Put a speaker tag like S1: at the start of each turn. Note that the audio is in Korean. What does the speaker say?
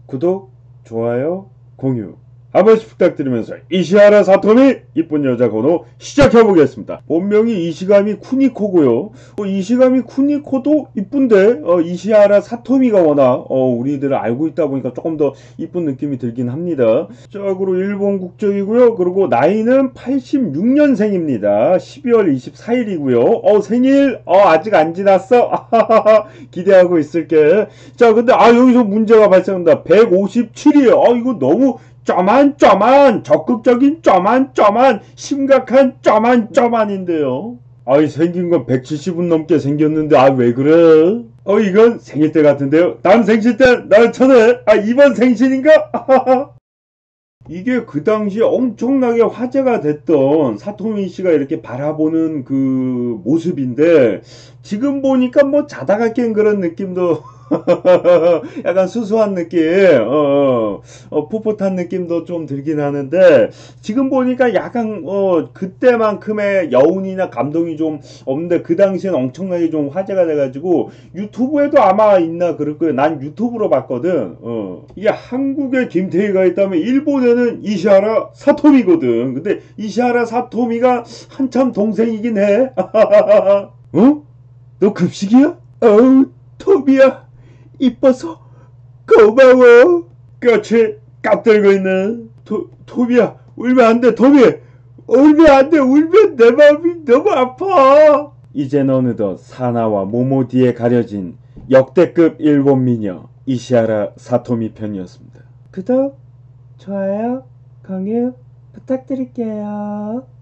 S1: 구독, 좋아요, 공유 한 번씩 부탁드리면서 이시하라 사토미 이쁜 여자 번호 시작해보겠습니다. 본명이 이시가미 쿠니코고요. 이시가미 쿠니코도 이쁜데 이시하라 사토미가 워낙 우리들 알고 있다 보니까 조금 더 이쁜 느낌이 들긴 합니다. 자, 그리고 일본 국적이고요. 그리고 나이는 86년생입니다. 12월 24일이고요. 생일 아직 안 지났어. 기대하고 있을게. 자, 근데 여기서 문제가 발생한다. 157이에요. 이거 너무 쪼만 적극적인 쪼만 심각한 쪼만인데요. 생긴 건 170은 넘게 생겼는데 왜 그래? 이건 생일 때 같은데요. 다음 생신 때 날 전해. 이번 생신인가? 이게 그 당시에 엄청나게 화제가 됐던 사토미 씨가 이렇게 바라보는 그 모습인데, 지금 보니까 뭐 자다가 깬 그런 느낌도 약간 수수한 느낌, 풋풋한 느낌도 좀 들긴 하는데, 지금 보니까 약간 그때만큼의 여운이나 감동이 좀 없는데, 그 당시엔 엄청나게 좀 화제가 돼가지고 유튜브에도 아마 있나 그럴 거예요. 난 유튜브로 봤거든. 이게 한국에 김태희가 있다면 일본에는 이시하라 사토미거든. 근데 이시하라 사토미가 한참 동생이긴 해. 너 급식이야? 토미야, 이뻐서 고마워. 그렇지, 깝들고 있네. 토미야, 울면 안 돼. 토미, 울면 안 돼. 울면 내 마음이 너무 아파. 이젠 어느덧 사나와 모모 뒤에 가려진 역대급 일본 미녀 이시하라 사토미 편이었습니다. 구독, 좋아요, 공유 부탁드릴게요.